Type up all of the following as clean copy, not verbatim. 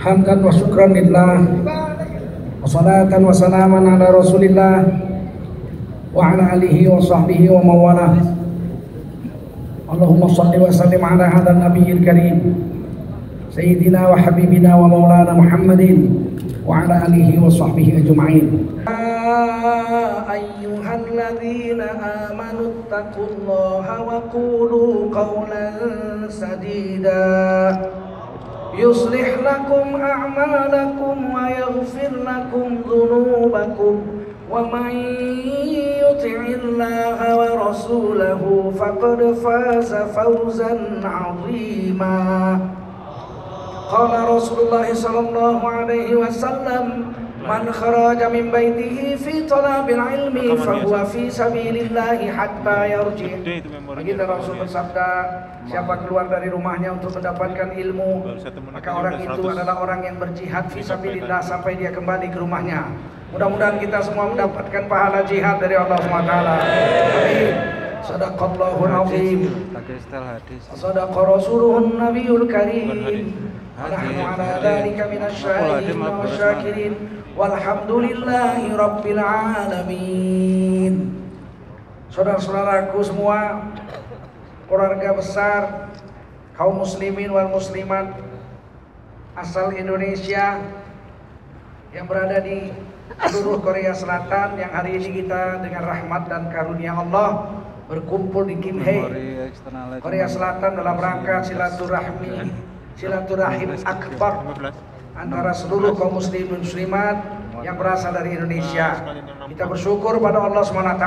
Hamdan wa syukran lillah wa salatan wa salaman ala rasulillah wa ala alihi wa sahbihi wa mawalah. Allahumma salli wa sallim ala hadha nabiyil karim sayyidina wa habibina wa maulana Muhammadin wa ala alihi wa sahbihi ajma'in. Ayyuhalladzina amanu taqullaha wa qulu qawlan sadida yuslih lakum a'malakum wa yaghfir lakum dhunubakum wa man yuti'illaha wa rasulahu faqad faza fawzan 'azima. Qala Rasulullah sallallahu alaihi wasallam, man kharaja min baitihi fi talabil ilmi fahuwa fi sabilillahi hatta yarji'. Baginda Rasul bersabda, siapa keluar dari rumahnya untuk mendapatkan ilmu, maka orang itu adalah orang yang berjihad fi sabilillah sampai dia kembali ke rumahnya. Mudah-mudahan kita semua mendapatkan pahala jihad dari Allah SWT. Amin. Sadaqallahul azim. Sadaqa rasuluhun nabiyul karim. Nahnu ala dzalika minasyahidin wasyakirin. Walhamdulillahi rabbil alamin. Saudara-saudaraku semua, keluarga besar kaum muslimin wal muslimat asal Indonesia yang berada di seluruh Korea Selatan, yang hari ini kita dengan rahmat dan karunia Allah berkumpul di Kimhae, Korea Selatan dalam rangka silaturahim akbar antara seluruh kaum muslimin muslimat yang berasal dari Indonesia. Kita bersyukur pada Allah SWT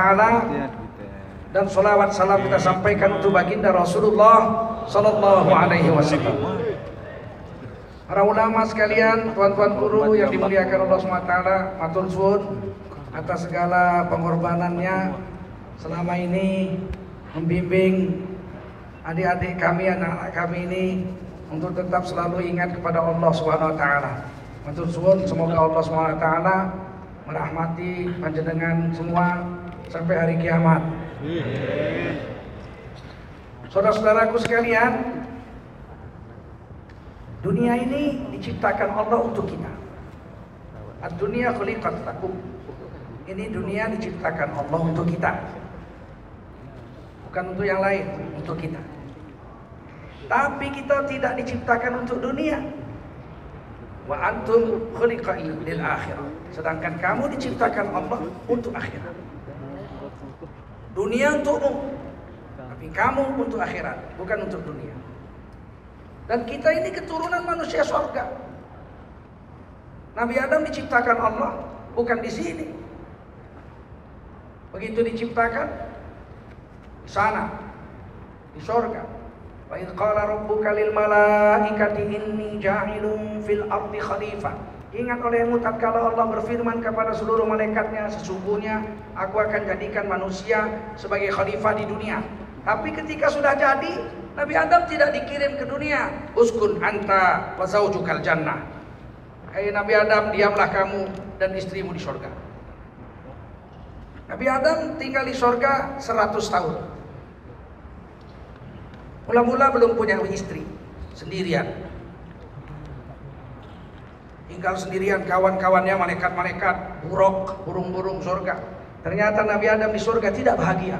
dan salawat salam kita sampaikan untuk baginda Rasulullah sallallahu alaihi wasallam. Para ulama sekalian, tuan-tuan guru yang dimuliakan Allah SWT, matur suwun atas segala pengorbanannya selama ini membimbing adik-adik kami, anak-anak kami ini untuk tetap selalu ingat kepada Allah SWT. Matur suwun, semoga Allah SWT merahmati panjenengan semua sampai hari kiamat. Saudara-saudaraku sekalian, dunia ini diciptakan Allah untuk kita. Ad-dunya khuliqat lakum. Ini dunia diciptakan Allah untuk kita, bukan untuk yang lain, untuk kita. Tapi kita tidak diciptakan untuk dunia. Wa antum khuliqat lil akhirah. Sedangkan kamu diciptakan Allah untuk akhirat. Dunia untukmu, tapi kamu untuk akhirat, bukan untuk dunia. Dan kita ini keturunan manusia surga. Nabi Adam diciptakan Allah, bukan di sini. Begitu diciptakan di sana, di surga. Wa idz qala rabbuka lil malaikati inni ja'ilun fil ardi khalifah. Ingat oleh tatkala Allah berfirman kepada seluruh malaikatnya, sesungguhnya aku akan jadikan manusia sebagai khalifah di dunia. Tapi ketika sudah jadi, Nabi Adam tidak dikirim ke dunia. Uskun anta wa zaujukal jannah. Hai Nabi Adam, diamlah kamu dan istrimu di surga. Nabi Adam tinggal di surga 100 tahun. Mula-mula belum punya istri, sendirian. Tinggal sendirian, kawan-kawannya malaikat-malaikat, buruk, burung-burung surga. Ternyata Nabi Adam di surga tidak bahagia.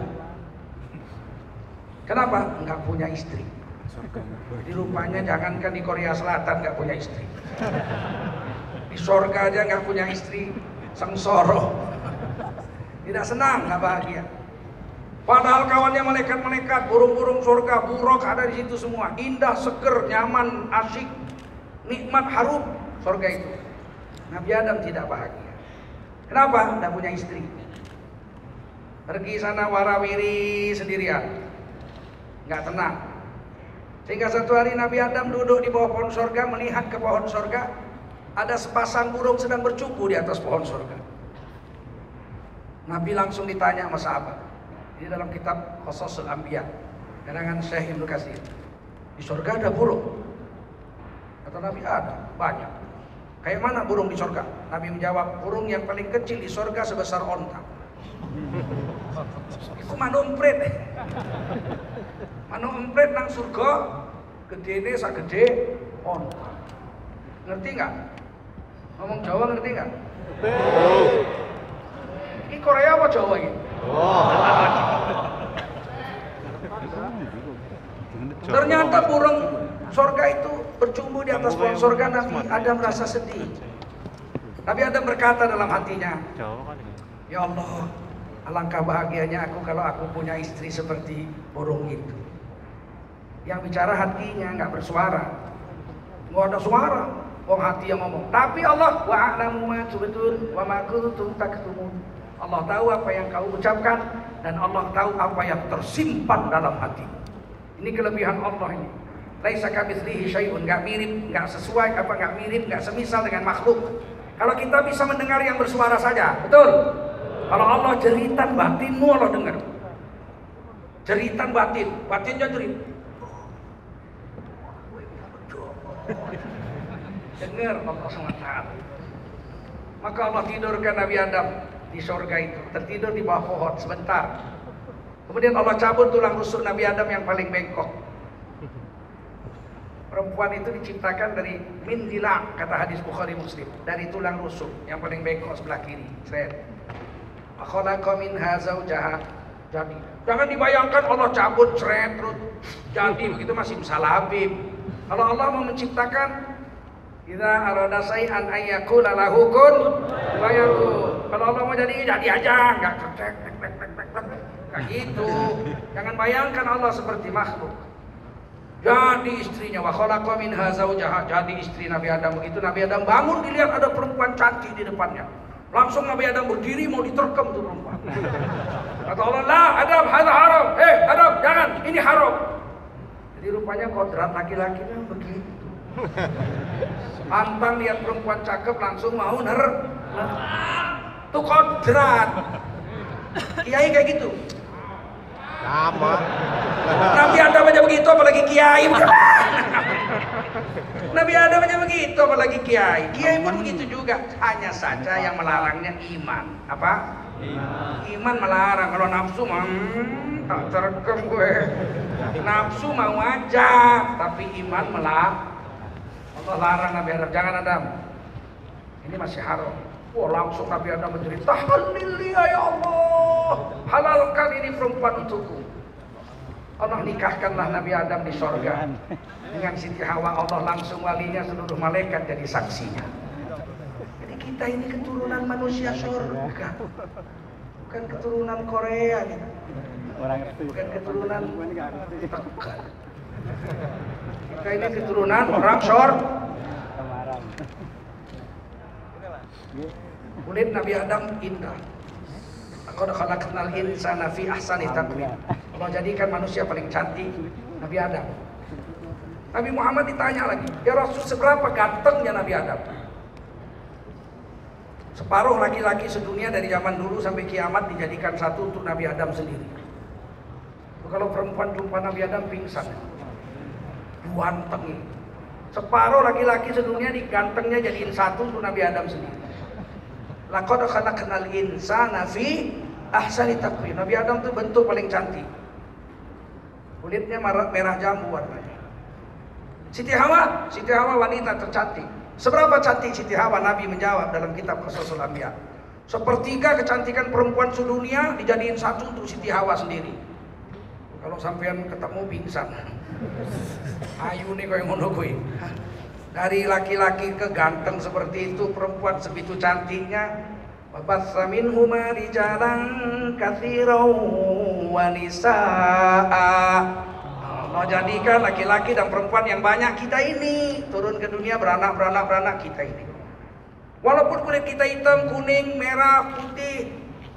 Kenapa? Enggak punya istri. Di rupanya jangankan di Korea Selatan enggak punya istri. Di surga aja enggak punya istri, sengsara. Tidak senang, enggak bahagia. Padahal kawannya malaikat-malaikat, burung-burung surga, buruk ada di situ semua. Indah, seger, nyaman, asyik, nikmat, harum. Surga itu. Nabi Adam tidak bahagia. Kenapa? Tidak punya istri. Pergi sana warawiri sendirian, nggak tenang. Sehingga satu hari Nabi Adam duduk di bawah pohon surga, melihat ke pohon surga, ada sepasang burung sedang bercupu di atas pohon surga. Nabi langsung ditanya sama sahabat. Di dalam kitab Qasasul Anbiya, karangan Syekh Ibnu Katsir. Di surga ada burung. Kata Nabi, ada, banyak. Kayak mana burung di surga? Nabi menjawab, burung yang paling kecil di surga sebesar onta. Itu manumpret. Manumpret nang surga gedene sak gede onta. Ngerti nggak? Ngomong Jawa ngerti nggak? Ini Korea apa Jawa ini? Ternyata burung sorga itu bercumbu di atas pohon sorga. Nabi Adam merasa sedih. Nabi Adam berkata dalam hatinya, ya Allah, alangkah bahagianya aku kalau aku punya istri seperti burung itu. Yang bicara hatinya, nggak bersuara, nggak ada suara, hati yang ngomong. Tapi Allah wa'alamu ma tubdun wa ma kuntum taktumun. Allah tahu apa yang kau ucapkan dan Allah tahu apa yang tersimpan dalam hati. Ini kelebihan Allah ini. Laisa kamitslihi syai'un, nggak mirip, nggak sesuai, nggak mirip, nggak semisal dengan makhluk. Kalau kita bisa mendengar yang bersuara saja, betul. Kalau Allah jeritan batinmu Allah dengar. Jeritan batinnya jerit. Dengar Allah SWT. Maka Allah tidurkan Nabi Adam di surga itu, tertidur di bawah pohon sebentar. Kemudian Allah cabut tulang rusuk Nabi Adam yang paling bengkok. Perempuan itu diciptakan dari min dila, kata hadis Bukhari Muslim, dari tulang rusuk yang paling bengkok sebelah kiri. Khalaqa minha zawjaha. Jadi, jangan dibayangkan Allah cabut terus jadi begitu masih salah habib. Kalau Allah mau menciptakan, idza arada syai'an ay yaqula lahu kun fayakun. Kalau Allah mau jadi aja, enggak tek kayak gitu. Jangan bayangkan Allah seperti makhluk. Jadi istrinya, wa khalaqa minha zawjaha, jadi istri Nabi Adam. Begitu Nabi Adam bangun, dilihat ada perempuan cantik di depannya. Langsung Nabi Adam berdiri mau diterkam tuh perempuan. Kata Allah, la Adam, hadza haram. Adam, jangan, ini haram. Jadi rupanya kodrat laki-laki kan begitu. Pantang lihat perempuan cakep langsung mau tuh kodrat. Kiai kayak gitu. Sama. Nabi Adam aja begitu, apalagi kiai. Nabi Adam aja begitu, apalagi kiai. Kiai pun begitu juga. Hanya saja yang melarangnya iman. Apa? Iman melarang. Kalau nafsu mah tak terekam gue. Nafsu mau aja, tapi iman melarang. Allah larang Nabi Adam, jangan Adam. Ini masih haram. Wah, langsung Nabi Adam menjerit, tahalilliya ya Allah, halalkan ini perempuan untukku. Allah nikahkanlah Nabi Adam di sorga dengan Siti Hawa. Allah langsung walinya, seluruh malaikat jadi saksinya. Jadi kita ini keturunan manusia sorga, bukan keturunan Korea gitu. Bukan keturunan Tegal. Kita ini keturunan orang sorga. Kulit Nabi Adam indah. Qad khalaqnal insana fi ahsani taqwim. Allah jadikan manusia paling cantik Nabi Adam. Nabi Muhammad ditanya lagi, ya Rasul, seberapa gantengnya Nabi Adam? Separuh laki-laki sedunia dari zaman dulu sampai kiamat dijadikan satu untuk Nabi Adam sendiri. Kalau perempuan jumpa Nabi Adam pingsan. Ganteng. Separuh laki-laki sedunia digantengnya jadiin satu untuk Nabi Adam sendiri. Laqad khalaqnal insana fi ahsani taqwim. Nabi Adam itu bentuk paling cantik. Kulitnya merah jambu warnanya. Siti Hawa wanita tercantik. Seberapa cantik Siti Hawa? Nabi menjawab dalam kitab Qasasul Anbiya. Sepertiga kecantikan perempuan sedunia dijadiin satu untuk Siti Hawa sendiri. Kalau sampean ketemu pingsan. Ayu nih kau yang ngono kuwi. Dari laki-laki ke ganteng seperti itu, perempuan segitu cantiknya. Wabatsa minhuma rijalan katsiran wa nisaa. Allah jadikan laki-laki dan perempuan yang banyak kita ini turun ke dunia beranak kita ini. Walaupun kulit kita hitam, kuning, merah, putih,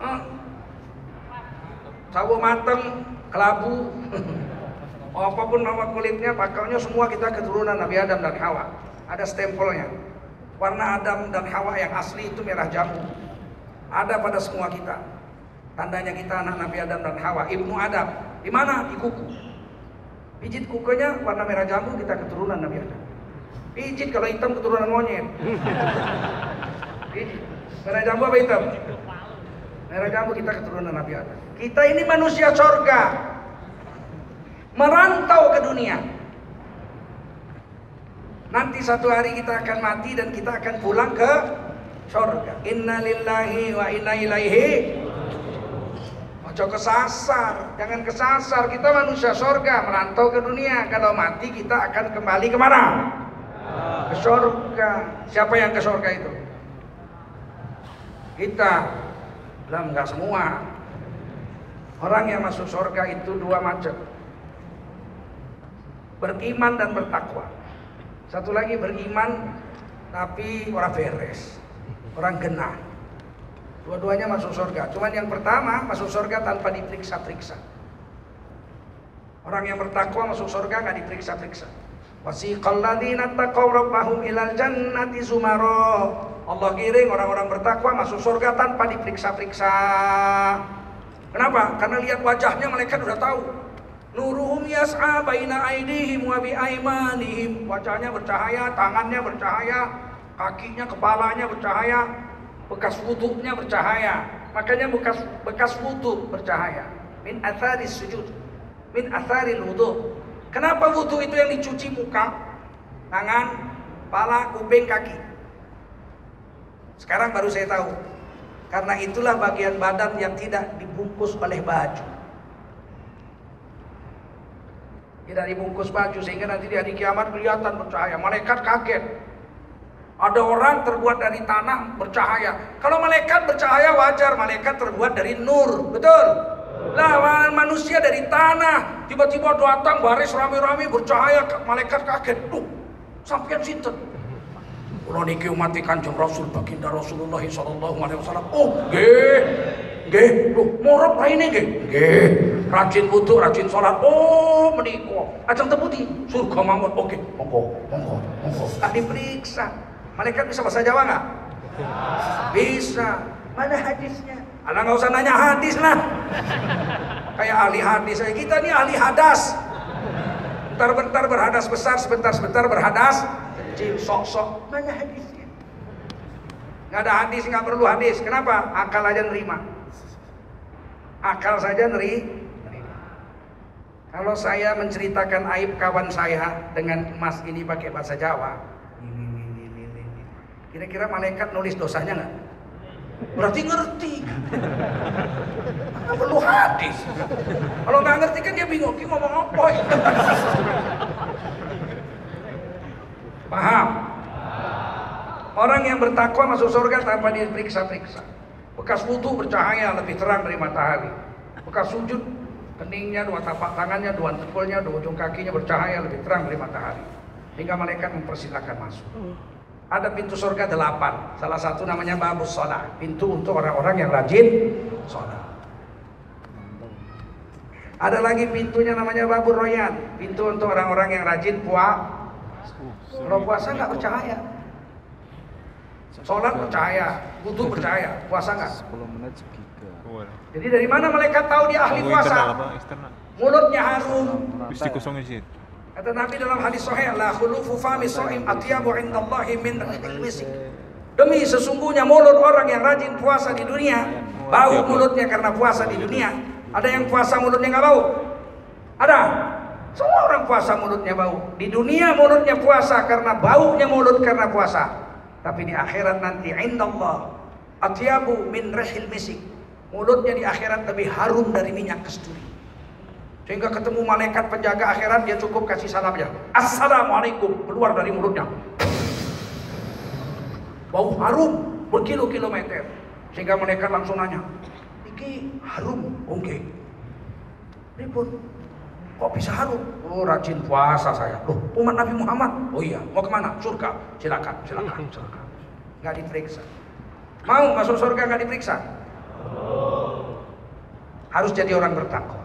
sawo mateng, kelabu, apapun nama kulitnya, pokoknya semua kita keturunan Nabi Adam dan Hawa. Ada stempelnya. Warna Adam dan Hawa yang asli itu merah jambu. Ada pada semua kita. Tandanya kita anak Nabi Adam dan Hawa, ibnu Adam. Di mana? Di kuku. Pijit kukunya warna merah jambu, kita keturunan Nabi Adam. Pijit kalau hitam keturunan monyet. Pijit. Merah jambu apa hitam? Merah jambu, kita keturunan Nabi Adam. Kita ini manusia surga, merantau ke dunia. Nanti satu hari kita akan mati dan kita akan pulang ke surga. Inna lillahi wa inna ilaihi. Ojo kesasar, jangan kesasar. Kita manusia surga, merantau ke dunia. Kalau mati kita akan kembali kemana? Ke surga. Siapa yang ke surga itu? Kita. Belum, enggak semua. Orang yang masuk surga itu dua macam. Beriman dan bertakwa. Satu lagi beriman tapi orang beres, orang genah. Dua-duanya masuk surga. Cuman yang pertama masuk surga tanpa diperiksa-periksa. Orang yang bertakwa masuk surga nggak diperiksa-periksa. Wasiqal ladzina taqaw rabbahum ilal jannati zumara. Allah giring orang-orang bertakwa masuk surga tanpa diperiksa-periksa. Kenapa? Karena lihat wajahnya malaikat udah tahu. Nuruhum yas'a baina aydihim wa bi aymanihim. Wajahnya bercahaya, tangannya bercahaya, kakinya, kepalanya bercahaya, bekas wudunya bercahaya. Makanya bekas wudu bercahaya. Min atharis sujud, min atharil wudu. Kenapa wudu itu yang dicuci muka, tangan, kepala, kuping, kaki? Sekarang baru saya tahu. Karena itulah bagian badan yang tidak dibungkus oleh baju. Tidak dibungkus baju sehingga nanti di hari kiamat kelihatan bercahaya. Malaikat kaget. Ada orang terbuat dari tanah bercahaya. Kalau malaikat bercahaya wajar, malaikat terbuat dari nur, betul? Lah manusia dari tanah, tiba-tiba datang baris rame-rame bercahaya, malaikat kaget. Duh, sampeyan sinten? Kula niki umat Kanjeng Rasul baginda Rasulullah sallallahu alaihi wasallam. Oh, nggih. Nggih, lho, morot raine nggih. Nggih. Rajin wudu, rajin salat. Oh, menika. Ajeng teputi surga mawon. Oke, monggo. Tak diperiksa. Malaikat bisa bahasa Jawa enggak? Bisa. Mana hadisnya? Alah enggak usah nanya hadis lah. Kayak ahli hadis saya. Kita nih ahli hadas. Bentar-bentar berhadas besar, sebentar-sebentar berhadas kecil. Sok-sok. Mana hadisnya? Enggak ada hadis, enggak perlu hadis. Kenapa? Akal aja nerima. Akal saja nerima. Kalau saya menceritakan aib kawan saya dengan Mas ini pakai bahasa Jawa, kira-kira malaikat nulis dosanya nggak? Berarti ngerti. Nggak perlu hadis. Kalau nggak ngerti kan dia bingung, dia ngomong apa? Paham? Orang yang bertakwa masuk surga tanpa diperiksa-periksa. Bekas wudu bercahaya lebih terang dari matahari. Bekas sujud, keningnya, dua tapak tangannya, dua jempolnya, dua ujung kakinya bercahaya lebih terang dari matahari. Hingga malaikat mempersilahkan masuk. Ada pintu surga 8. Salah satu namanya babus shalah, pintu untuk orang-orang yang rajin sholat. Ada lagi pintunya namanya babur royan, pintu untuk orang-orang yang rajin puasa. Kalau puasa nggak bercahaya. Sholat bercahaya, wudu bercahaya, puasa nggak? 10 menit segiga. Jadi dari mana malaikat tahu dia ahli puasa? Mulutnya harum. Mesti kosongnya sih. Kata Nabi dalam hadis sahih, la khulufu fami shaim atyabu indallahi min rihil misk. Demi sesungguhnya mulut orang yang rajin puasa di dunia, bau mulutnya karena puasa di dunia. Ada yang puasa mulutnya nggak bau? Ada. Semua orang puasa mulutnya bau. Di dunia mulutnya puasa karena baunya mulut karena puasa. Tapi di akhirat nanti indallah atyabu min rihil misk. Mulutnya di akhirat lebih harum dari minyak kasturi. Sehingga ketemu malaikat penjaga akhirat, dia cukup kasih salam aja. Assalamualaikum, keluar dari mulutnya. Bau harum berkilo-kilometer. Sehingga malaikat langsung nanya, "Iki harum?" "Oke." "Ribut. Kok bisa harum?" "Oh, rajin puasa saya." "Loh, umat Nabi Muhammad?" "Oh iya, mau kemana?" "Surga." Silakan. Nggak diperiksa. Mau masuk surga nggak diperiksa? Harus jadi orang bertakwa.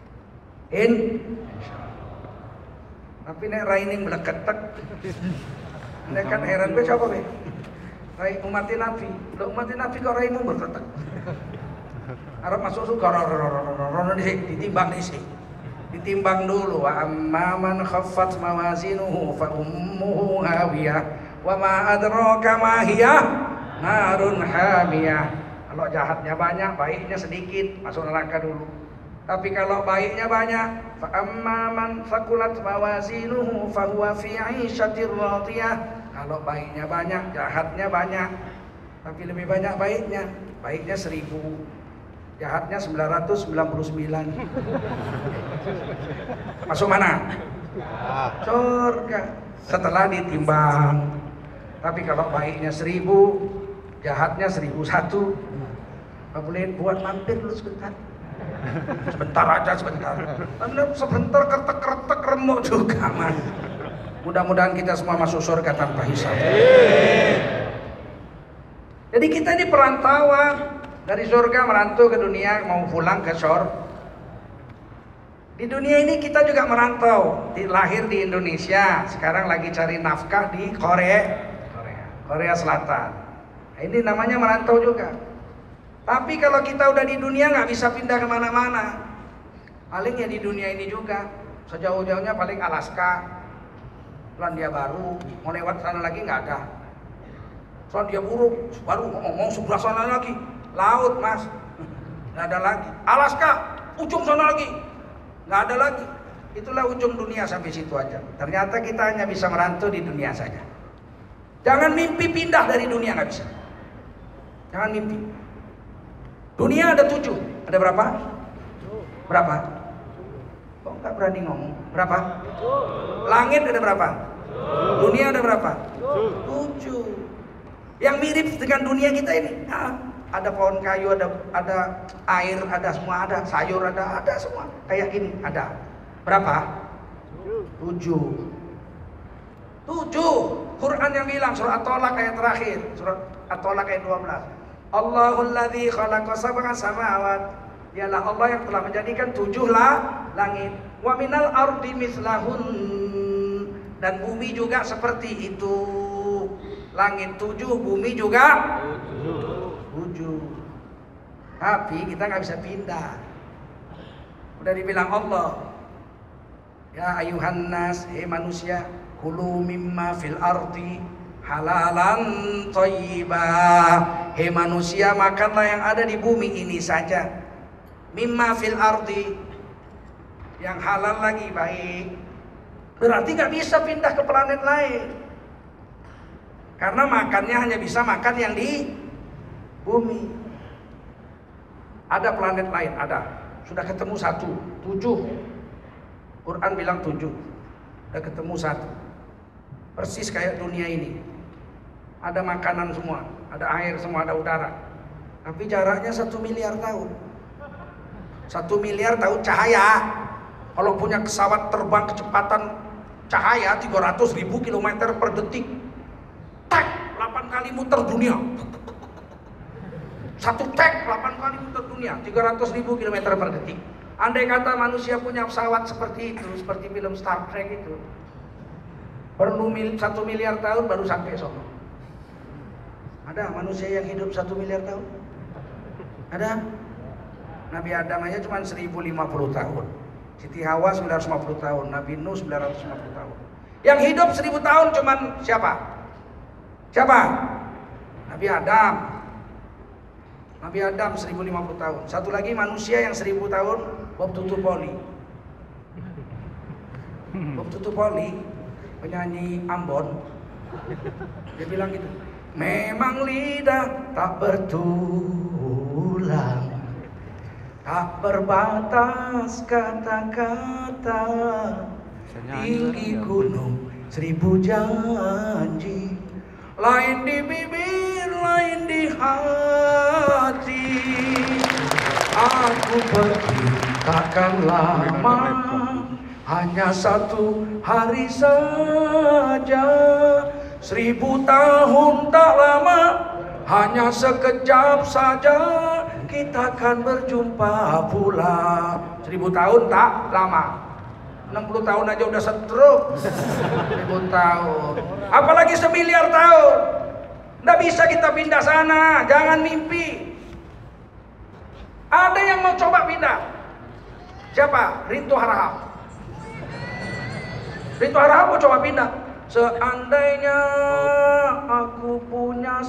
Tapi nek raining meleketek. Nek kan heran be coba be. Rai umat Nabi. Lo umat Nabi kok raimu meleketek. Arab masuk surga ditimbang dhisik. Ditimbang dulu. Wa amma man khaffat mawazinuhu fa ummuhu hawiyah wa ma adraka ma hiya narun hamiyah. Kalau jahatnya banyak, baiknya sedikit, masuk neraka dulu. Tapi kalau baiknya banyak, fa amma man thaqulat mawazinuhu fa huwa fi 'ishatir radiyah. Kalau baiknya banyak, jahatnya banyak. Tapi lebih banyak baiknya. Baiknya 1000, jahatnya 999. Masuk mana? Surga. Setelah ditimbang. Tapi kalau baiknya 1000, jahatnya 1001. Pak boleh buat mampir dulu sebentar. Sebentar aja, sebentar. Sebentar kertek-kertek remuk juga, Mas. Mudah-mudahan kita semua masuk surga tanpa hisab. Jadi kita ini perantauan dari surga merantau ke dunia, mau pulang ke surga. Di dunia ini kita juga merantau. Lahir di Indonesia, sekarang lagi cari nafkah di Korea Selatan. Nah, ini namanya merantau juga. Tapi kalau kita udah di dunia nggak bisa pindah kemana-mana. Paling ya di dunia ini juga. Sejauh-jauhnya paling Alaska, Selandia Baru. Mau lewat sana lagi nggak ada. Selandia Baru mau sebelah sana lagi. Laut, Mas, nggak ada lagi. Alaska, ujung sana lagi, nggak ada lagi. Itulah ujung dunia, sampai situ aja. Ternyata kita hanya bisa merantau di dunia saja. Jangan mimpi pindah dari dunia, nggak bisa. Jangan mimpi. Dunia ada 7. Ada berapa? Berapa? Kok nggak berani ngomong? Berapa? Langit ada berapa? Dunia ada berapa? 7. Yang mirip dengan dunia kita ini. Ada pohon kayu, ada air, ada semua, ada sayur, ada semua. Kayak gini, ada. Berapa? 7. Quran yang bilang, surah At-Tolak ayat terakhir. Surah At-Tolak ayat 12. Allahul ladzi khalaqa sab'a samawat. Dialah Allah yang telah menjadikan 7 langit. Wa minal ardi mislahun. Dan bumi juga seperti itu. Langit 7, bumi juga 7. Tapi kita nggak bisa pindah. Udah dibilang Allah, ya ayuhan nas, manusia, kulu mimma fil ardi halalan thayyibah. Manusia, makanlah yang ada di bumi ini saja. Mimma fil ardi, yang halal lagi baik. Berarti nggak bisa pindah ke planet lain. Karena makannya hanya bisa makan yang di bumi. Ada planet lain, ada. Sudah ketemu 1, 7. Quran bilang 7. Sudah ketemu 1. Persis kayak dunia ini. Ada makanan semua, ada air semua, ada udara. Tapi jaraknya 1 miliar tahun. 1 miliar tahun cahaya. Kalau punya pesawat terbang kecepatan cahaya 300.000 km per detik. Tek, 8 kali muter dunia. 1 tek 8 kali muter dunia, 300.000 km per detik. Andai kata manusia punya pesawat seperti itu, seperti film Star Trek itu, perlu 1 miliar tahun baru sampai sono. Ada manusia yang hidup 1 miliar tahun? Ada? Nabi Adam aja cuma 1050 tahun. Siti Hawa 950 tahun, Nabi Nuh 950 tahun. Yang hidup 1000 tahun cuman siapa? Siapa? Nabi Adam. Nabi Adam 1050 tahun. Satu lagi manusia yang 1000 tahun, Bob Tutupoli. Bob Tutupoli, penyanyi Ambon. Dia bilang gitu. Memang lidah tak bertulang, tak berbatas kata-kata, tinggi gunung 1000 janji, lain di bibir, lain di hati. Aku pergi takkan lama, hanya 1 hari saja. 1000 tahun tak lama, hanya sekejap saja. Kita akan berjumpa pula. 1000 tahun tak lama. 60 tahun aja udah stroke. 1000 tahun. Apalagi 1 miliar tahun. Nggak bisa kita pindah sana. Jangan mimpi. Ada yang mau coba pindah. Siapa? Rinto Harahap. Rinto Harahap mau coba pindah. Seandainya aku punya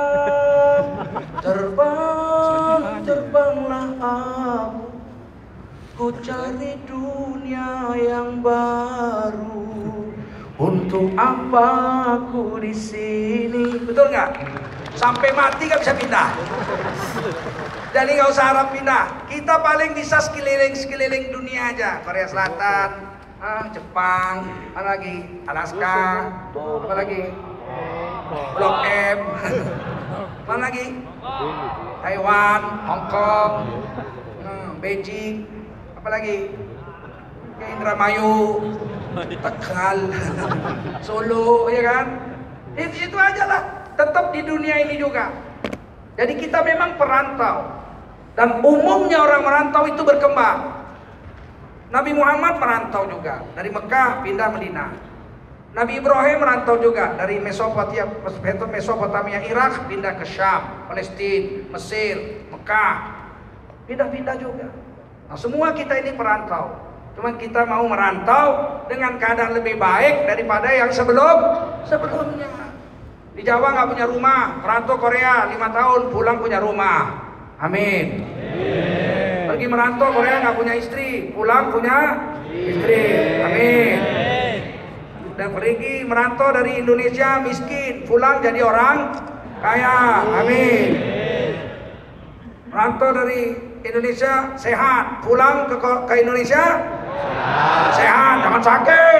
sayap, terbanglah aku Ku cari dunia yang baru. Untuk apa aku di sini? Betul nggak? Sampai mati nggak bisa pindah. Jadi nggak usah harap pindah. Kita paling bisa sekeliling dunia aja. Korea Selatan, Jepang, apa lagi? Alaska, apa lagi? Blok M, apa lagi? Taiwan, Hong Kong, Beijing, apa lagi? Indramayu, Tegal, Solo, ya kan? Itu aja lah. Tetap di dunia ini juga. Jadi kita memang perantau. Dan umumnya orang merantau itu berkembang. Nabi Muhammad merantau juga. Dari Mekah pindah Madinah. Nabi Ibrahim merantau juga. Dari Mesopotamia, Irak pindah ke Syam, Palestina, Mesir, Mekah. Pindah-pindah juga. Nah, semua kita ini perantau. Cuman kita mau merantau dengan keadaan lebih baik daripada yang sebelumnya. Di Jawa nggak punya rumah, merantau Korea 5 tahun, pulang punya rumah. Amin. Pergi merantau Korea nggak punya istri, pulang punya istri. Amin. Dan pergi merantau dari Indonesia miskin, pulang jadi orang kaya. Amin. Merantau dari Indonesia sehat, pulang ke Indonesia sehat, jangan sakit.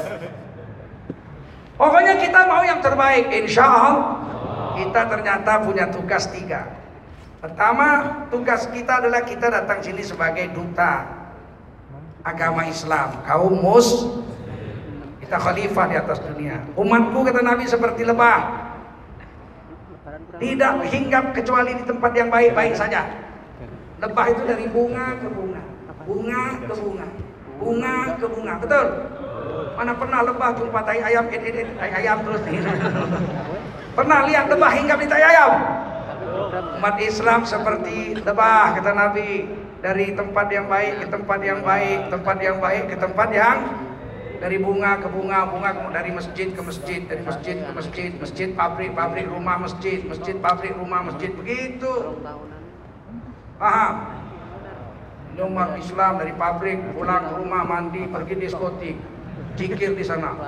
Pokoknya kita mau yang terbaik. Insya Allah kita ternyata punya tugas 3. Pertama, tugas kita adalah kita datang sini sebagai duta agama Islam, kaum kita khalifah di atas dunia. Umatku, kata Nabi, seperti lebah, tidak hinggap kecuali di tempat yang baik-baik saja. Lebah itu dari bunga ke bunga, bunga ke bunga, bunga ke bunga. Betul? Mana pernah lebah jumpa tai ayam, tai ayam terus nih. Pernah lihat lebah hinggap di tai ayam? Umat Islam seperti lebah, kata Nabi, dari tempat yang baik ke tempat yang baik, tempat yang baik ke tempat yang, dari bunga ke bunga, bunga dari masjid ke masjid, dari masjid ke masjid, masjid pabrik, pabrik rumah masjid, masjid pabrik rumah masjid, begitu. Paham? Ini umat Islam dari pabrik pulang ke rumah, mandi, pergi diskotik, zikir di sana.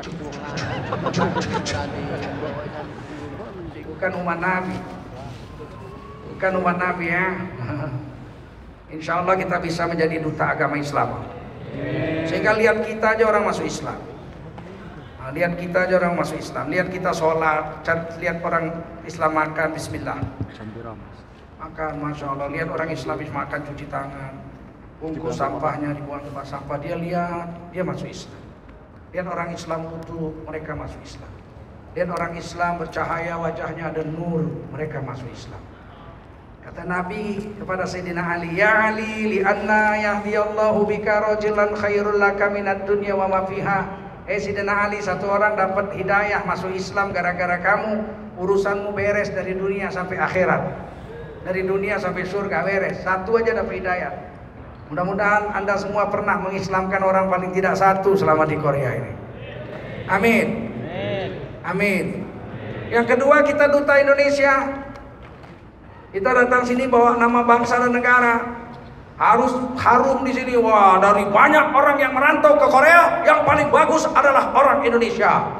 Bukan umat Nabi. Bukan umat Nabi, ya. Insya Allah kita bisa menjadi duta agama Islam. Sehingga lihat kita aja orang masuk Islam. Nah, lihat kita aja orang masuk Islam. Lihat kita sholat, lihat orang Islam makan, bismillah. Makan, masya Allah. Lihat orang Islam makan, cuci tangan. Bungkus sampahnya dibuang ke tempat sampah. Dia lihat, dia masuk Islam. Lihat orang Islam wudu, mereka masuk Islam. Lihat orang Islam bercahaya, wajahnya ada nur, mereka masuk Islam. Kata Nabi kepada Sayyidina Ali, "Ya Ali, li'anna yahdiyallahu bika rajulan khairul laka minad dunya wa ma fiha." Sayyidina Ali, satu orang dapat hidayah masuk Islam gara-gara kamu, urusanmu beres dari dunia sampai akhirat. Dari dunia sampai surga beres. Satu aja dapat hidayah. Mudah-mudahan Anda semua pernah mengislamkan orang paling tidak satu selama di Korea ini. Amin. Amin. Yang kedua, kita duta Indonesia. Kita datang sini bawa nama bangsa dan negara. Harus harum di sini. Wah, dari banyak orang yang merantau ke Korea, yang paling bagus adalah orang Indonesia.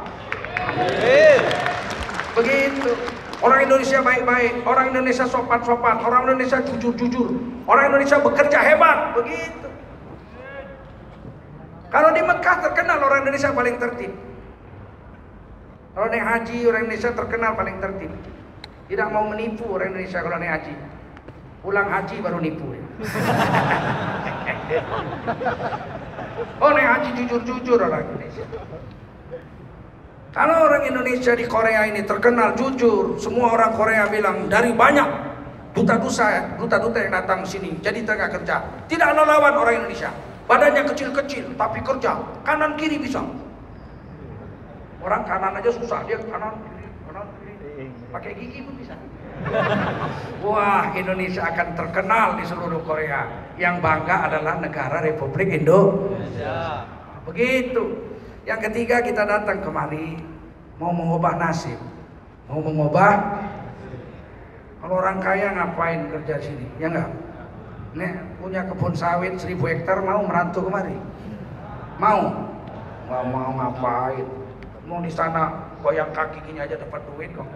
Begitu. Orang Indonesia baik-baik, orang Indonesia sopan-sopan, orang Indonesia jujur-jujur, orang Indonesia bekerja hebat. Begitu. Kalau di Mekah terkenal orang Indonesia paling tertib. Kalau naik haji, orang Indonesia terkenal paling tertib. Tidak mau menipu orang Indonesia kalau naik haji. Pulang haji baru nipu. Oh, naik haji jujur-jujur orang Indonesia. Kalau orang Indonesia di Korea ini terkenal jujur, semua orang Korea bilang, dari banyak duta-duta yang datang ke sini jadi tenaga kerja, tidak ada lawan orang Indonesia. Badannya kecil-kecil tapi kerja, kanan kiri bisa. Orang kanan aja susah, dia kanan kiri, pakai gigi pun bisa. Wah, Indonesia akan terkenal di seluruh Korea. Yang bangga adalah negara Republik Indonesia. Begitu. Yang ketiga, kita datang kemari mau mengubah nasib, mau mengubah. Kalau orang kaya ngapain kerja sini? Ya enggak? Nek punya kebun sawit 1000 hektar mau merantau kemari? Mau? Nggak mau ngapain? Mau di sana goyang kaki gini aja dapat duit kok.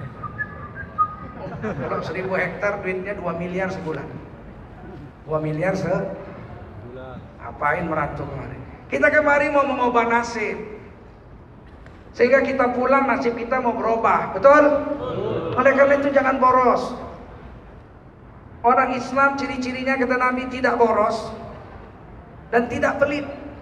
Kalau 1000 hektar duitnya 2 miliar sebulan. 2 miliar sebulan. Apain merantau kemari? Kita kemari mau mengubah nasib. Sehingga kita pulang nasib kita mau berubah. Betul? Oleh karena itu jangan boros. Orang Islam ciri-cirinya kata Nabi tidak boros dan tidak pelit.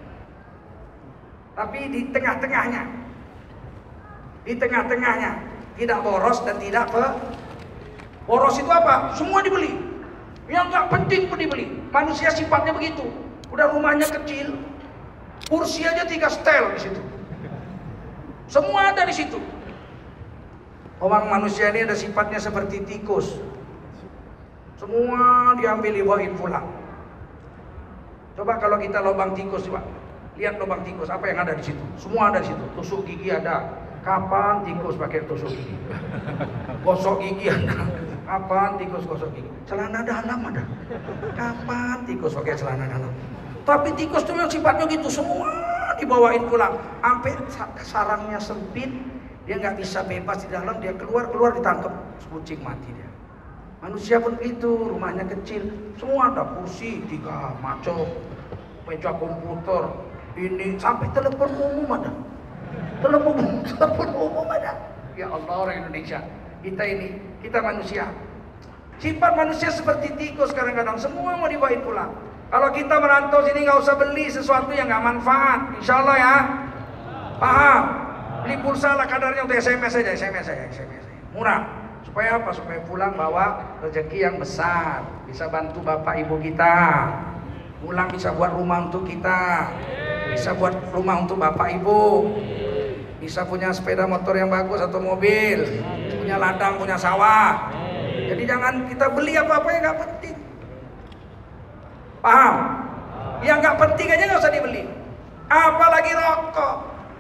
Tapi di tengah-tengahnya. Di tengah-tengahnya tidak boros dan tidak boros itu apa? Semua dibeli. Yang nggak penting pun dibeli. Manusia sifatnya begitu. Udah rumahnya kecil, kursi aja 3 setel di situ. Semua ada di situ. Orang manusia ini ada sifatnya seperti tikus. Semua diambil dibawain pulang. Coba kalau kita lubang tikus, coba lihat lubang tikus apa yang ada di situ. Semua ada di situ. Tusuk gigi ada. Kapan tikus pakai tusuk gigi? Gosok gigi ada. Kapan tikus gosok gigi? Celana dalam ada. Kapan tikus pakai celana dalam? Tapi tikus itu yang sifatnya gitu, semua dibawain pulang. Sampai sarangnya sempit, dia nggak bisa bebas di dalam, dia keluar ditangkap kucing mati dia. Manusia pun begitu, rumahnya kecil, semua ada kursi 3 macam, meja komputer, ini sampai telepon umum ada. Telepon umum ada. Ya Allah, orang Indonesia, kita manusia. Sifat manusia seperti tikus kadang-kadang, semua mau dibawain pulang. Kalau kita merantau sini nggak usah beli sesuatu yang nggak manfaat, insya Allah ya. Paham? Beli pulsa lah kadarnya untuk SMS saja, SMS murah. Supaya apa? Supaya pulang bawa rezeki yang besar, bisa bantu bapak ibu kita. Pulang bisa buat rumah untuk kita, bisa buat rumah untuk bapak ibu, bisa punya sepeda motor yang bagus atau mobil, punya ladang, punya sawah. Jadi jangan kita beli apa-apa yang nggak penting. Paham? Yang nggak penting aja nggak usah dibeli. Apalagi rokok.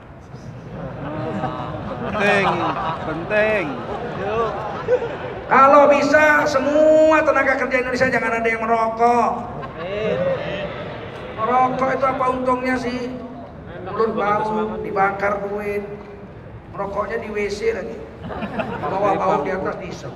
Penting. Kalau bisa semua tenaga kerja Indonesia jangan ada yang merokok. Merokok itu apa untungnya sih? Mulut bau, dibakar duit. Merokoknya di WC lagi. Bawa bau di atas diisep.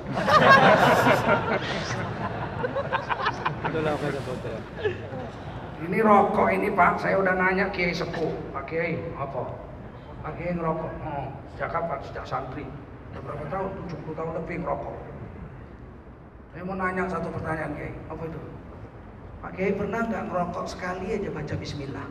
Ini rokok ini Pak, saya udah nanya Kiai Sepuh. Pak Kiai, apa? Pak Kiai ngerokok. Oh, sejak kapan? Sejak santri. Udah berapa tahun? 70 tahun lebih ngerokok. Saya mau nanya satu pertanyaan Kiai. Apa itu? Pak Kiai pernah nggak ngerokok sekali aja baca Bismillah?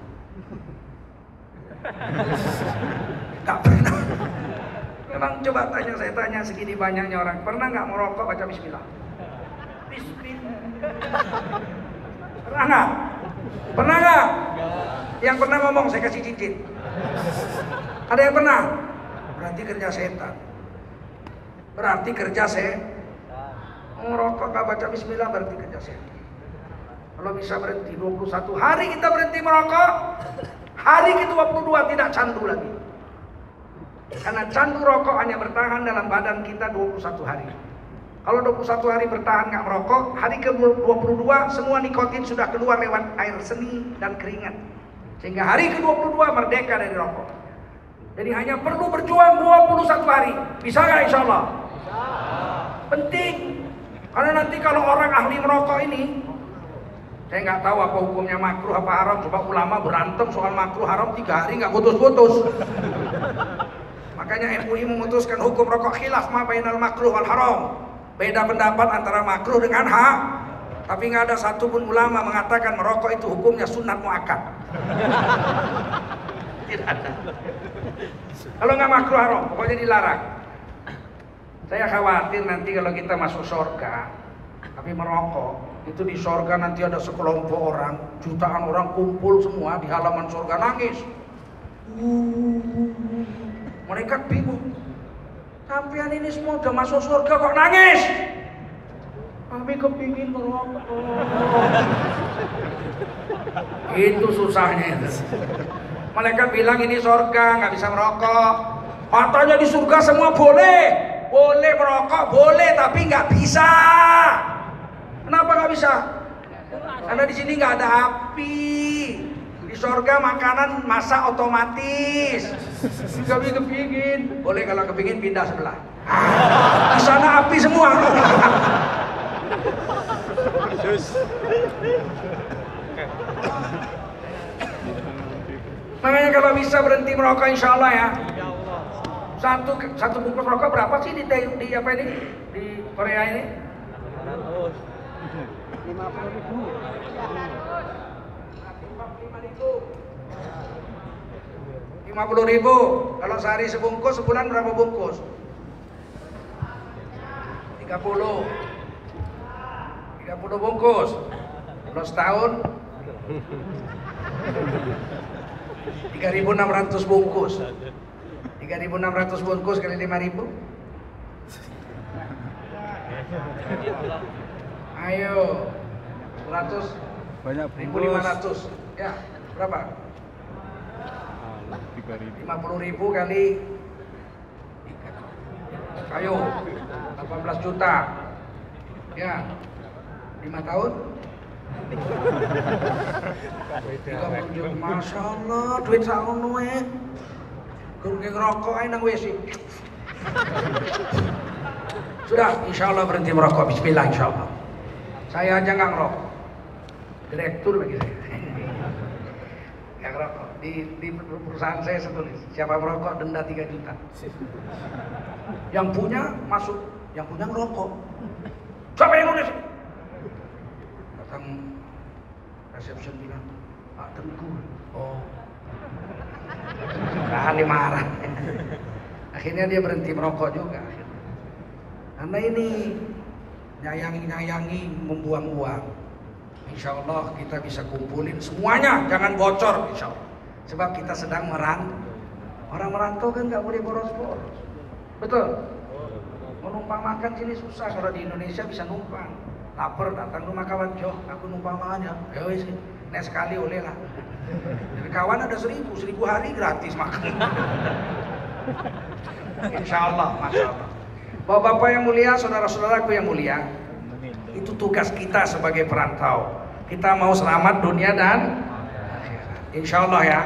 Nggak pernah. Memang coba saya tanya segini banyaknya orang, pernah nggak merokok baca Bismillah? Bismillah. Pernah nggak? Pernah nggak? Yang pernah ngomong saya kasih cincin. Ada yang pernah? Berarti kerja setan. Berarti kerja ngerokok nggak baca Bismillah berarti kerja setan. Kalau bisa berhenti 21 hari kita berhenti merokok, hari ke-22 tidak candu lagi. Karena candu rokok hanya bertahan dalam badan kita 21 hari. Kalau 21 hari bertahan nggak merokok, hari ke-22 semua nikotin sudah keluar lewat air seni dan keringat. Sehingga hari ke-22 merdeka dari rokok. Jadi hanya perlu berjuang 21 hari. Bisa nggak insya Allah? Penting. Karena nanti kalau orang ahli merokok ini, saya nggak tahu apa hukumnya makruh apa haram. Coba ulama berantem soal makruh haram 3 hari nggak putus-putus. Makanya MUI memutuskan hukum rokok khilaf ma bainal makruh wal haram. Beda pendapat antara makruh dengan tapi nggak ada satupun ulama mengatakan merokok itu hukumnya sunat muakkad. Tidak ada. Kalau nggak makruh haram, pokoknya dilarang. Saya khawatir nanti kalau kita masuk surga, tapi merokok, itu di surga nanti ada sekelompok orang, jutaan orang kumpul semua di halaman surga nangis. Mereka bingung. Sampean ini semua udah masuk surga kok nangis? Kami kepingin merokok. Itu susahnya. Mereka bilang ini surga nggak bisa merokok. Katanya di surga semua boleh merokok boleh tapi nggak bisa. Kenapa nggak bisa? Karena di sini nggak ada api. Di sorga makanan masak otomatis. Kami kepingin. Boleh kalau kepingin pindah sebelah. Di sana api semua. Makanya kalau bisa berhenti merokok insya Allah ya. Satu bungkus rokok berapa sih di apa ini di Korea ini? 50.000. Kalau sehari sebungkus, sebulan berapa bungkus? 30 bungkus. Kalau setahun 3.600 bungkus. 3.600 bungkus kali 5.000. Ayo 100 Banyak bungkus. 1.500. Ya, berapa? 50.000 kali. Ayo 18 juta. Ya. 5 tahun. 30 juta. Masya Allah, duit sakono ya. Kurang ngerokok aja nang WC. Sudah, insya Allah berhenti merokok. Bismillah insya Allah. Saya aja nggak ngerokok. Direktur lagi saya. Nggak ngerokok. Di perusahaan saya setulis. Siapa merokok denda 3 juta. Yang punya masuk, yang punya ngerokok. Siapa yang nulis? Datang resepsi bilang, Pak Tengku. Oh. Nah, dia marah. Akhirnya dia berhenti merokok juga. Karena ini nyayangi membuang uang. Insya Allah kita bisa kumpulin semuanya, jangan bocor insya Allah. Sebab kita sedang merantau. Orang merantau kan nggak boleh boros-boros. Betul? Mau numpang makan sini susah, kalau di Indonesia bisa numpang. Lapar datang rumah kawan, Joh, aku numpang aja. Ya wis, nek sekali oleh lah. Dari kawan ada 1000 hari gratis makan. Insya Allah, masya Allah. Bapak-bapak yang mulia, saudara-saudaraku yang mulia, itu tugas kita sebagai perantau. Kita mau selamat dunia dan akhirat. Insya Allah ya.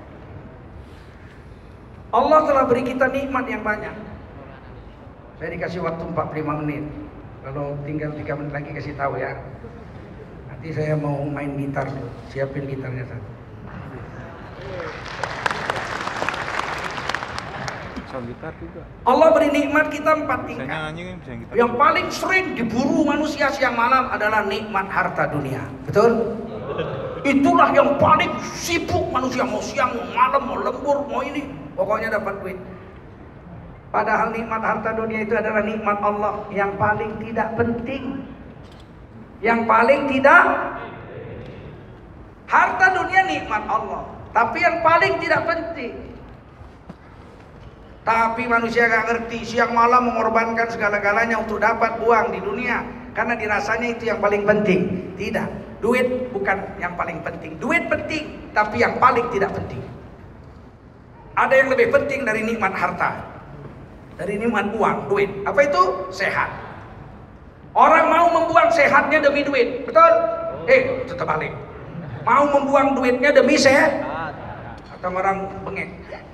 Allah telah beri kita nikmat yang banyak. Saya dikasih waktu 45 menit. Kalau tinggal 3 menit lagi kasih tahu ya. Nanti saya mau main gitar, siapin gitarnya satu. Gitar juga. Allah beri nikmat kita 4 tingkat. Gitar. Yang paling sering diburu manusia siang malam adalah nikmat harta dunia. Betul? Itulah yang paling sibuk manusia, mau siang, mau malam, mau lembur, mau ini, pokoknya dapat duit. Padahal nikmat harta dunia itu adalah nikmat Allah yang paling tidak penting. Yang paling tidak, harta dunia nikmat Allah, tapi yang paling tidak penting. Tapi manusia gak ngerti, siang malam mengorbankan segala-galanya untuk dapat uang di dunia. Karena dirasanya itu yang paling penting. Tidak, duit bukan yang paling penting. Duit penting, tapi yang paling tidak penting. Ada yang lebih penting dari nikmat harta, dari nikmat uang, duit. Apa itu? Sehat. Orang mau membuang sehatnya demi duit, betul? Tetap balik. Mau membuang duitnya demi sehat. Atau orang bengek.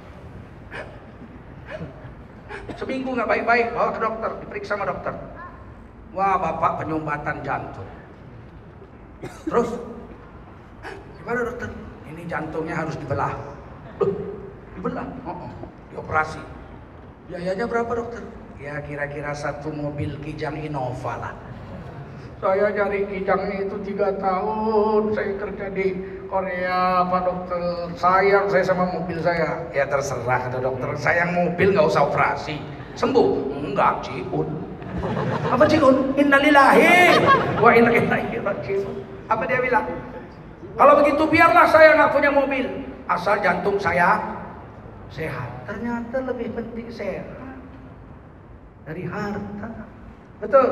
Seminggu nggak baik-baik, bawa ke dokter, diperiksa sama dokter. Wah, bapak penyumbatan jantung. Terus, gimana dokter? Ini jantungnya harus dibelah. Dibelah? Dioperasi. Biayanya berapa dokter? Ya kira-kira 1 mobil Kijang Innova lah. Saya cari Kijang itu 3 tahun. Saya kerja di Korea, Pak dokter. Sayang saya sama mobil saya. Ya terserah kata dokter. Sayang mobil nggak usah operasi. Sembuh? Enggak, ciut. Apa ciut? Innalillahi wa inna ilaihi raji'un. Apa dia bilang? Kalau begitu biarlah saya nggak punya mobil, asal jantung saya sehat. Ternyata lebih penting sehat dari harta. Betul?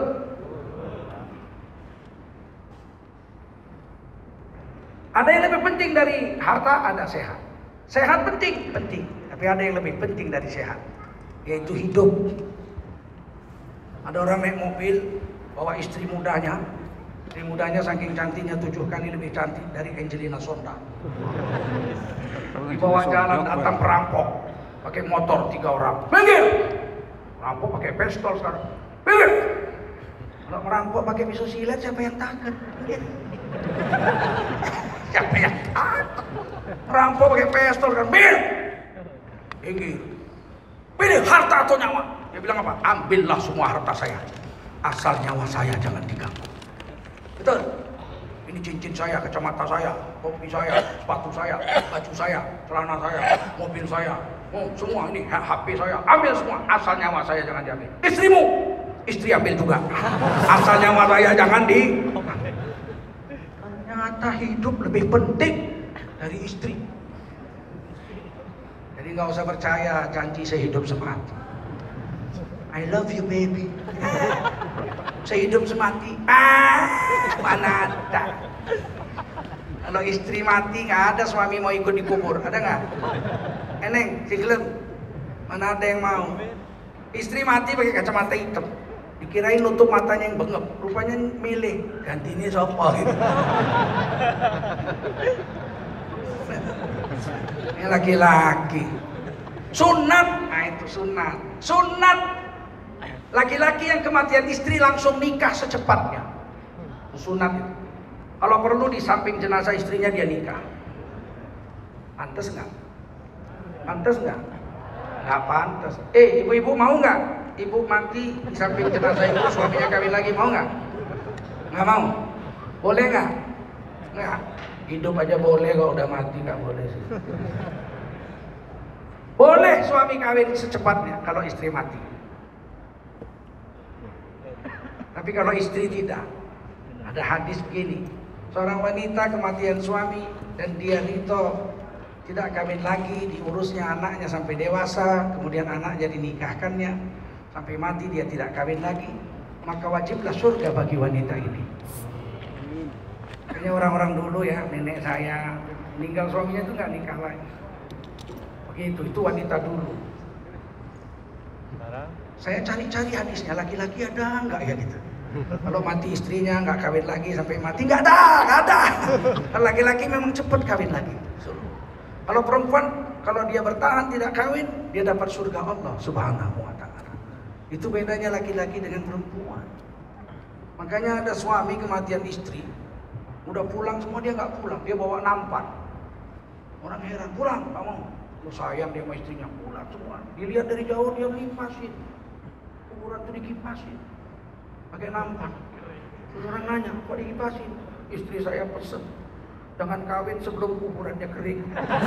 Ada yang lebih penting dari harta, ada sehat. Sehat penting, tapi ada yang lebih penting dari sehat, yaitu hidup. Ada orang naik mobil, bawa istri mudanya, Istri mudanya saking cantiknya 7 kali lebih cantik dari Angelina Sonda. Dibawa jalan datang perampok, pakai motor 3 orang. Minggir! Perampok pakai pistol sekarang. Minggir! Kalau merampok pakai pisau silet siapa yang takut? Minggir! Siapa yang takut? Merampok pakai pistol kan? Minggir! Minggir! Pilih harta atau nyawa? Dia bilang apa? Ambillah semua harta saya, asal nyawa saya jangan diganggu. Betul? Ini cincin saya, kacamata saya, topi saya, sepatu saya, baju saya, celana saya, mobil saya, semua ini HP saya, ambil semua, asal nyawa saya jangan diambil. Istrimu, istri ambil juga, asal nyawa saya jangan di. Ternyata hidup lebih penting dari istri. Jadi nggak usah percaya janji sehidup semati. I love you baby. Sehidup semati. Mana ada. Kalau istri mati nggak ada suami mau ikut dikubur, ada nggak? Eneng, si gelem. Mana ada yang mau? Istri mati pakai kacamata hitam. Dikirain nutup matanya yang bengep, rupanya milih. Gantinya siapa gitu. Ini laki-laki. Sunat, nah itu sunat. Sunat. Laki-laki yang kematian istri langsung nikah secepatnya. Sunat itu. Kalau perlu di samping jenazah istrinya dia nikah. Pantes nggak? Pantes nggak? Nggak pantes. Ibu-ibu mau nggak? Ibu mati di samping jenazah ibu, suaminya kawin lagi, mau nggak? Nggak mau. Boleh nggak? Nggak. Hidup aja boleh, kalau udah mati nggak boleh sih. Boleh suami kawin secepatnya kalau istri mati. Tapi kalau istri tidak, ada hadis begini, seorang wanita kematian suami dan dia rito tidak kawin lagi, diurusnya anaknya sampai dewasa, kemudian anaknya dinikahkannya, sampai mati dia tidak kawin lagi, maka wajiblah surga bagi wanita ini. Hanya orang-orang dulu ya, nenek saya meninggal suaminya itu nggak nikah lagi. Begitu, itu wanita dulu. Saya cari-cari hadisnya, laki-laki ada nggak ya gitu. Kalau mati istrinya nggak kawin lagi sampai mati, nggak ada. Kalau laki-laki memang cepat kawin lagi. Kalau perempuan, kalau dia bertahan tidak kawin, dia dapat surga Allah Subhanahu wa Ta'ala. Itu bedanya laki-laki dengan perempuan. Makanya ada suami kematian istri, udah pulang semua dia nggak pulang, dia bawa nampan. Orang heran, pulang, nggak mau. Lu sayang dia sama istrinya, pulang semua. Dilihat dari jauh dia ngipasin. Kuburan itu dikipasin pakai nampan. Terus orang nanya, kok dikipasin? Istri saya pesen, jangan kawin sebelum kuburannya kering.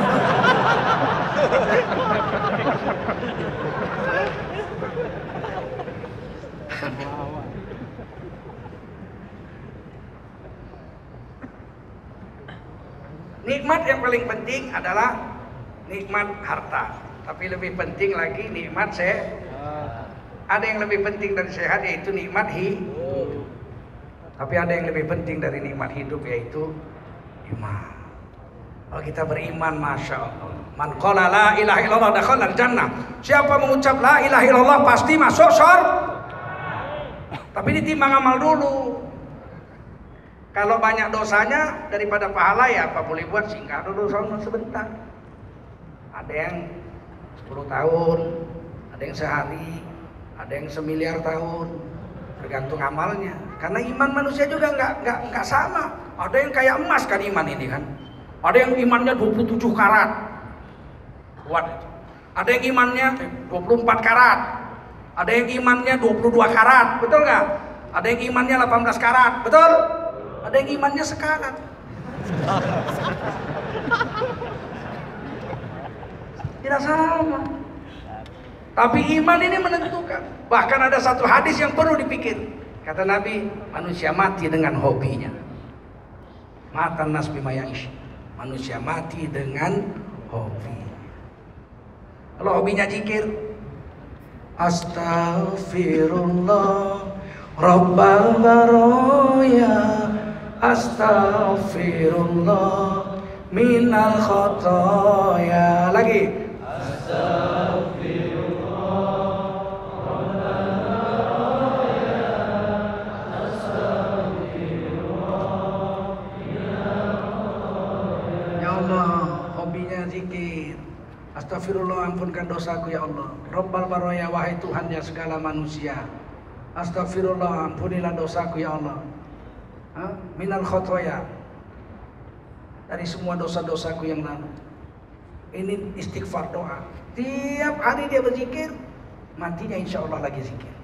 Nikmat yang paling penting adalah nikmat harta. Tapi lebih penting lagi nikmat ada yang lebih penting dari sehat, yaitu nikmat hidup. Tapi ada yang lebih penting dari nikmat hidup, yaitu iman. Kalau kita beriman, masya Allah. Man qala la ilaha illallah dakhala jannah. Siapa mengucap la ilaha illallah pasti masuk surga. Tapi ditimbang amal dulu. Kalau banyak dosanya daripada pahala, ya apa boleh buat, singkat dulu sebentar. Ada yang 10 tahun, ada yang sehari, ada yang semiliar tahun, tergantung amalnya. Karena iman manusia juga nggak sama. Ada yang kayak emas kan iman ini kan. Ada yang imannya 27 karat, kuat. Ada yang imannya 24 karat. Ada yang imannya 22 karat, betul nggak? Ada yang imannya 18 karat, betul? Ada yang imannya sekarat. Tidak sama. Tapi iman ini menentukan. Bahkan ada satu hadis yang perlu dipikir. Kata Nabi, manusia mati dengan hobinya. Matan nas bima ya'ish. Manusia mati dengan hobi. Kalau hobinya zikir, astaghfirullah rabbal baraya, astaghfirullah minal khotoya. Lagi, banyak zikir. Astagfirullah, ampunkan dosaku ya Allah. Rabbal baraya, wahai Tuhan yang segala manusia. Astagfirullah, ampunilah dosaku ya Allah. Minal khotoya, dari semua dosa-dosaku yang lalu. Ini istighfar doa. Tiap hari dia berzikir, matinya insya Allah lagi zikir.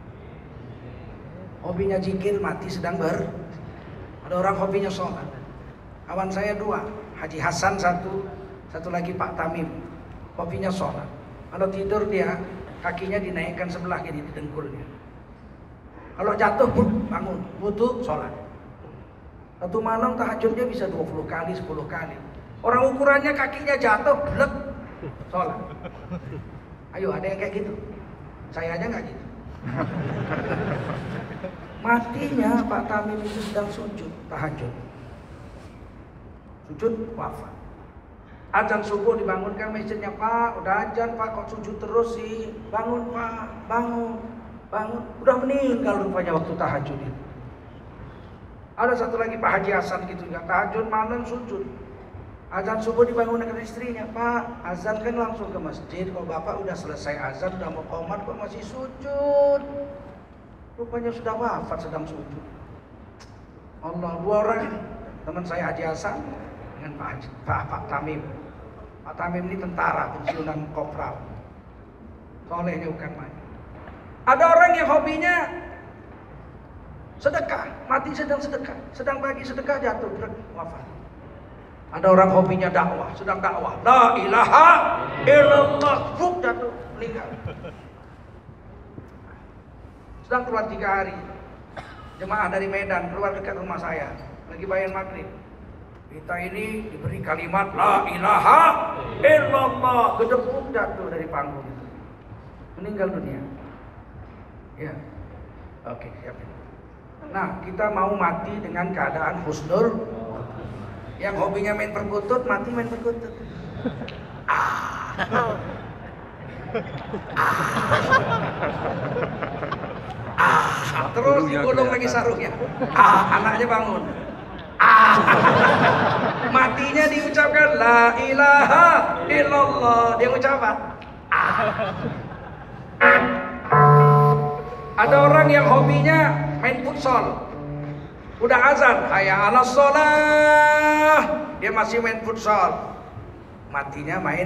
Hobinya zikir, mati sedang ada orang hobinya sholat. Kawan saya 2, Haji Hasan satu lagi Pak Tamim. Hobinya sholat. Kalau tidur dia, kakinya dinaikkan sebelah jadi di dengkulnya. Kalau jatuh pun bangun, wudu, sholat. Satu malam tahajudnya bisa 20 kali, 10 kali. Orang ukurannya kakinya jatuh, blek, sholat. Ayo, ada yang kayak gitu? Saya aja nggak gitu. Matinya Pak Tamim itu sedang sujud tahajud. Sujud wafat. Azan subuh dibangunkan masjidnya, Pak, udah azan Pak, kok sujud terus sih? Bangun Pak, bangun. Udah meninggal rupanya waktu tahajud itu. Ada satu lagi Pak Haji Hasan gitu juga, tahajud malam sujud. Azan subuh dibangunkan istrinya, Pak, azan kan langsung ke masjid, kok Bapak udah selesai azan, udah mau qomat kok masih sujud? Rupanya sudah wafat sedang sujud. Allah, 2 orang ini, teman saya Haji Hasan dengan Pak Tamim. Pak Tamim ini tentara pensiunan kopral. Solehnya bukan main. Ada orang yang hobinya sedekah, mati sedang sedekah, sedang bagi sedekah jatuh, wafat. Ada orang hobinya dakwah, sedang dakwah, la ilaha illallah, jatuh, meninggal. Sedang keluar 3 hari, jemaah dari Medan keluar dekat rumah saya, lagi bayan maghrib. Kita ini diberi kalimat la ilaha illallah, gedebuk jatuh dari panggung itu, meninggal dunia. Ya, oke, siapin. Nah, kita mau mati dengan keadaan husnul. Yang hobinya main perkutut, mati main perkutut. Terus digulung lagi sarungnya. Anaknya bangun. Matinya diucapkan la ilaha illallah. Dia ucap apa? Ada orang yang hobinya main futsal. Udah azan, hayya 'alas shalah, dia masih main futsal. Matinya main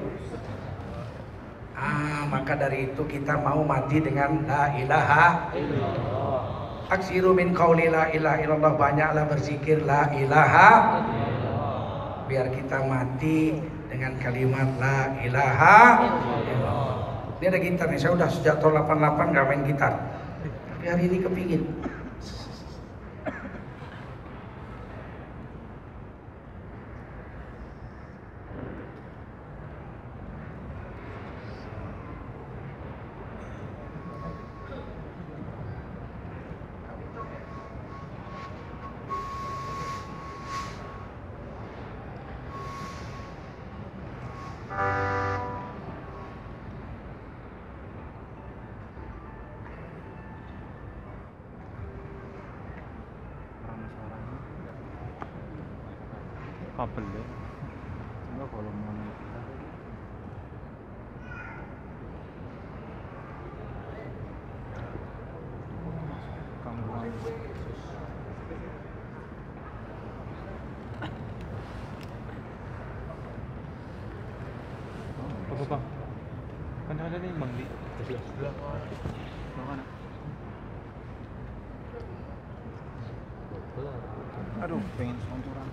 maka dari itu kita mau mati dengan la ilaha illallah. Aksiru min qauli la ilaha illallah, banyaklah berzikir la ilaha illallah. Biar kita mati dengan kalimat la ilaha illallah. Ini ada gitar nih, saya udah sejak tahun 88 gak main gitar. Tapi hari ini kepingin. Kabel ya. Coba kalau mau apa bang? Kan ada nih bang di sebelah mana? Aduh, pengen sponsoran.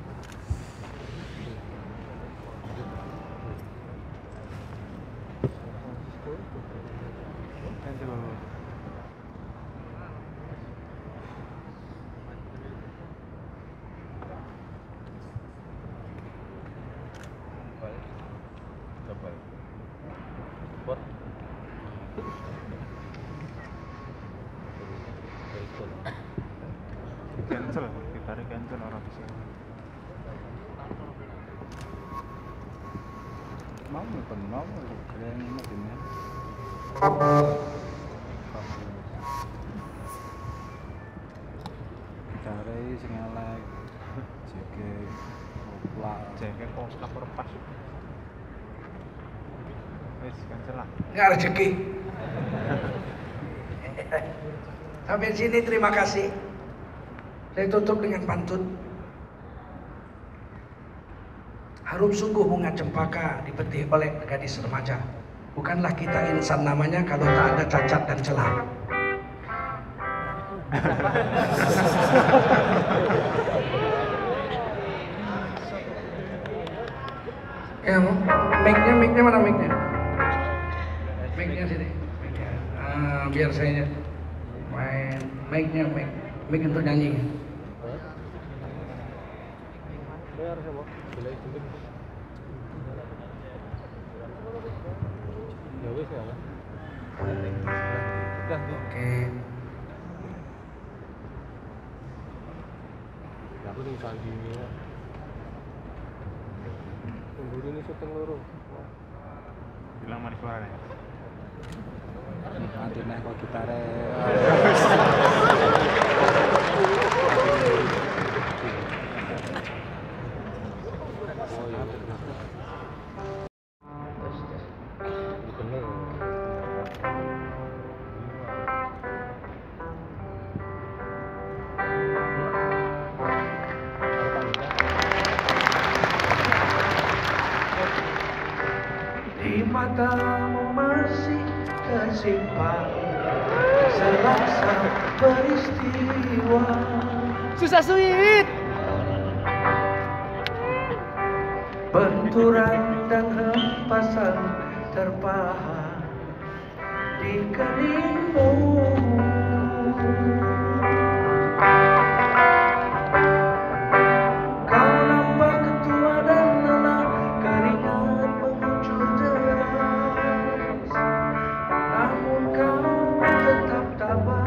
Cancel, kita cancel orang di sini. Mau bukan mau, kalian ingetin ya. Cari sing elek, jeke, oplak, jeke kos kapur pas. Wis cancel lah. Nggak rezeki. Sampai sini terima kasih. Saya tutup dengan pantun. Harum sungguh bunga cempaka dipetik oleh gadis remaja. Bukanlah kita insan namanya kalau tak ada cacat dan celah. Ya, mic-nya mana mic-nya? Mic-nya sini. Mic-nya. Biar saya main mic-nya, mic untuk nyanyi. Oke. Aku ning sandi ini. Tunggu ini syuting loro. Bilang mana suaranya? Nanti nek kok gitare. Di matamu masih tersimpan serasa peristiwa. Susah suit. Benturan dan hempasan terpahat di keningmu. Kau nampak tua dan lelah, keringat mengucur deras, namun kau tetap tabah.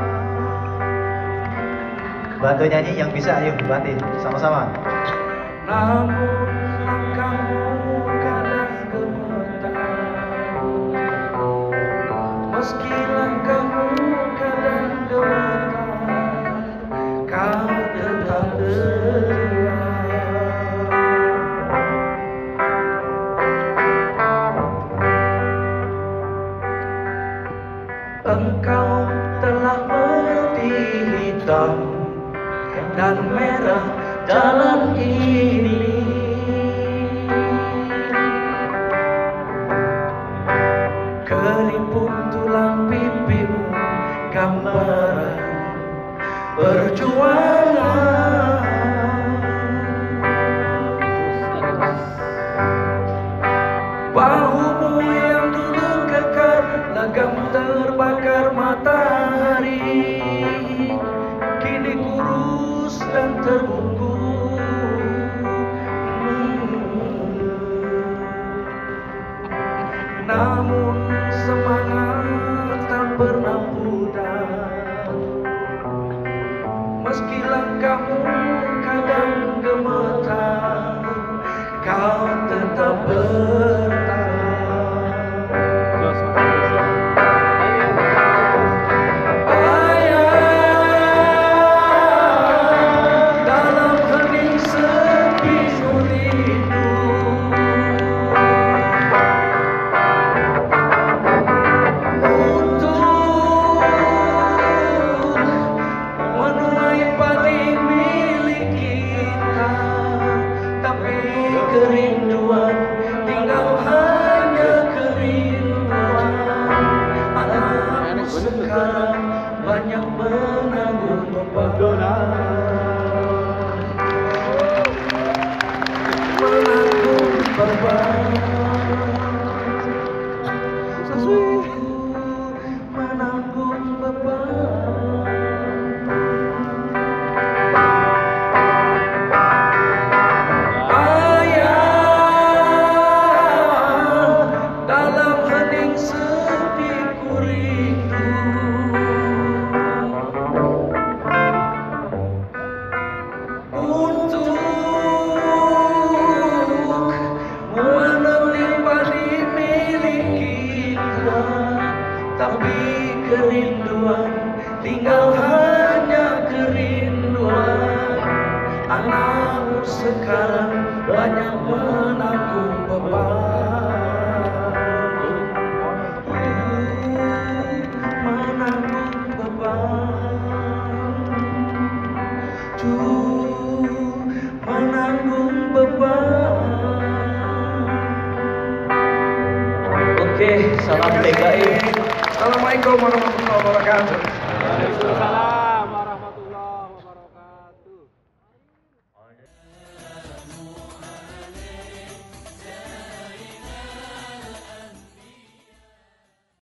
Bantu nyanyi yang bisa, ayo bantu sama-sama. Namun langkahmu kadang gemetar, meski langkahmu kadang gemetar, kau tetap setia. Engkau telah mengerti hitam dan merah jalan ini. Keriput tulang pipimu gambaran perjuangan. Bahumu yang dulu kekar legam terbakar matahari, kini kurus dan terbungkus. Namun semangat tak pernah pudar, meski langkahmu kadang gemetar, kau tetap bertahan. Dalam hening sepi rindu, untuk menuai paling milik kita, tapi kerinduan tinggal salam PKI. Assalamualaikum warahmatullahi wabarakatuh. Waalaikumsalam.